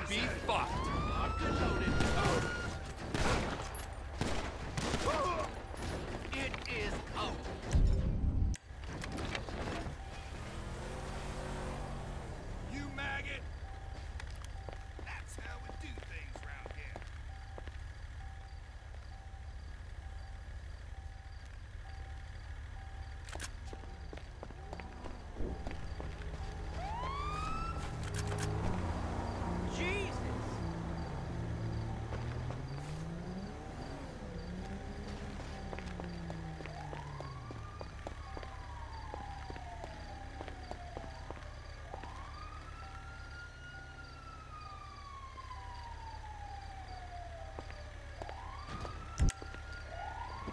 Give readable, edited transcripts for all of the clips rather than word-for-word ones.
be fucked. Locked and loaded. It is out. You maggot! That's how we do things round here. Jesus!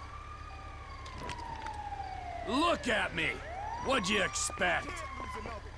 Look at me! What'd you expect? Can't lose another.